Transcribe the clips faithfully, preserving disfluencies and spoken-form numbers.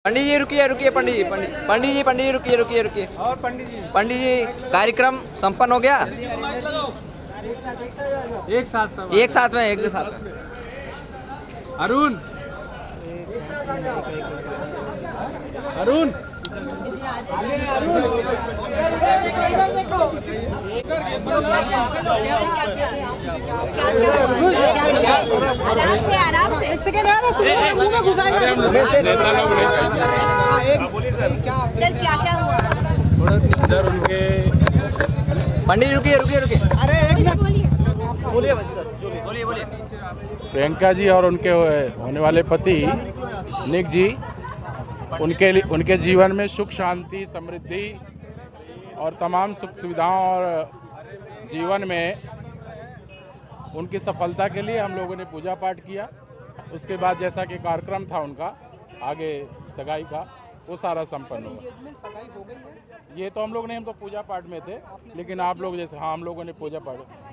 पंडित जी रुकिए रुकिए पंडित जी पंडित पंडित जी पंडित जी रुकिए रुकिए रुकिए और पंडित जी पंडित जी कार्यक्रम संपन्न हो गया। एक साथ सब एक साथ में एक साथ में अरुण अरुण आराम से आराम से एक सेकंड यार तुम्हारे मुंह में घुसाएगा नेता लोग सर क्या क्या हुआ इधर उनके पंडित जी रुकिए रुकिए रुकिए अरे एक मिनट बोलिए बोलिए बस सर बोलिए बोलिए प्रियंका जी और उनके होने वाले पति निक जी उनके लिए उनके जीवन में सुख शांति समृद्धि और तमाम सुख सुविधाओं और जीवन में उनकी सफलता के लिए हम लोगों ने पूजा पाठ किया। उसके बाद जैसा कि कार्यक्रम था उनका आगे सगाई का वो सारा संपन्न हुआ। ये तो हम लोग नहीं, हम तो पूजा पाठ में थे, लेकिन आप लोग जैसे हाँ हम लोगों ने पूजा पाठ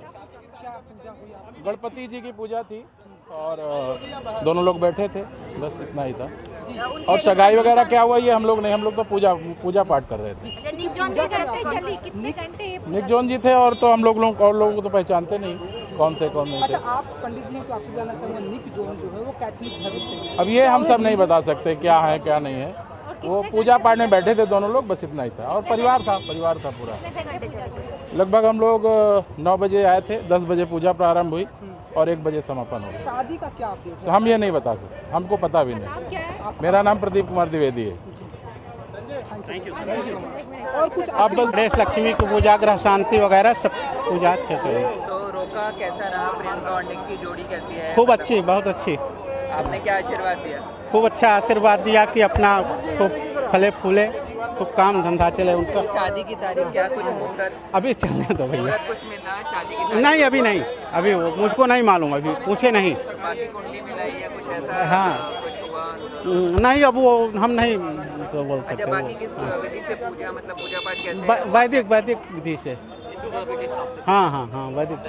गणपति जी की पूजा थी और दोनों लोग बैठे थे, बस इतना ही था। और सगाई वगैरह क्या हुआ ये हम लोग नहीं, हम लोग तो पूजा पूजा पाठ कर रहे थे। निक जॉन की तरफ से चली कितने घंटे? निक जॉन जी थे और तो हम लोग लोग और लोगों को तो पहचानते नहीं कौन थे कौन नहीं थे। अच्छा आप पंडित जी तो आपसे जानना चाहूँगा, निक जॉन जो है वो कैथोलिक धर्म से, अब ये हम सब नहीं बता सकते क्या है क्या नहीं है। वो पूजा पाठ में बैठे थे दोनों लोग, बस इतना ही था। और परिवार था परिवार था पूरा। लगभग हम लोग नौ बजे आए थे, दस बजे पूजा प्रारंभ हुई और एक बजे समापन हो गया। शादी का क्या अपडेट है? हम ये नहीं बता सकते, हमको पता भी नहीं। मेरा नाम प्रदीप कुमार द्विवेदी है। और कुछ आप बस गणेश लक्ष्मी की पूजा, ग्रह शांति वगैरह सब पूजा अच्छे से हुई। तो रोका कैसा रहा? प्रियंका और निक की जोड़ी कैसी है? खूब अच्छी, बहुत अच्छी। आपने क्या आशीर्वाद दिया? खूब अच्छा आशीर्वाद दिया कि अपना खूब फले फूले, खूब काम धंधा चले उनका। शादी की तारीख क्या कुछ मुहूर्त अभी चलने दो भैया। मुहूर्त कुछ मिला शादी की? नहीं अभी नहीं, अभी वो मुझको नहीं मालूम, अभी पूछे नहीं। बाकी कुंडली मिलाई या कुछ ऐसा? हाँ। कुछ हुआ नहीं अब वो हम नहीं तो बोल अच्छा, सकते। बाकी किस विधि से पूजा, मतलब पूजा पाठ कैसे? व- वैदिक वैदिक विधि से। हाँ हाँ हाँ वैदिक।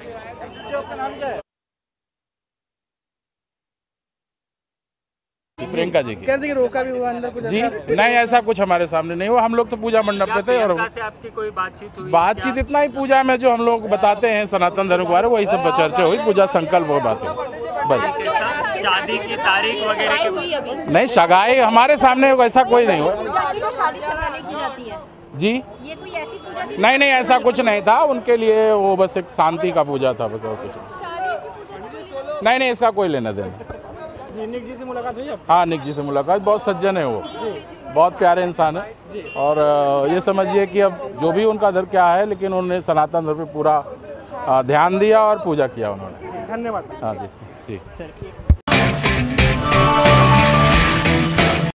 प्रियंका जी की कहते कि रोका भी हुआ अंदर कुछ जी नहीं, ऐसा कुछ हमारे सामने नहीं हुआ। हम लोग तो पूजा मंडप पे थे और से आपकी कोई बातचीत हुई? बातचीत इतना ही पूजा में जो हम लोग बताते हैं सनातन धर्म के बारे में वही सब चर्चा हुई, पूजा संकल्प वो बात है बस। शादी की तारीख वगैरह की हुई अभी नहीं सगाई हमारे सामने ऐसा कोई नहीं हुआ पूजा की तो शादी से पहले की जाती है। जी। ये कोई ऐसी पूजा थी? नहीं नहीं ऐसा कुछ नहीं था, उनके लिए वो बस एक शांति का पूजा था बस, और कुछ नहीं। नहीं इसका कोई लेना देना। जी निक जी से मुलाकात हुई? हाँ निक जी से मुलाकात, बहुत सज्जन है वो, बहुत प्यारे इंसान है। और ये समझिए कि अब जो भी उनका धर्म क्या है, लेकिन उन्होंने सनातन धर्म पे पूरा ध्यान दिया और पूजा किया उन्होंने। धन्यवाद। हाँ जी जी।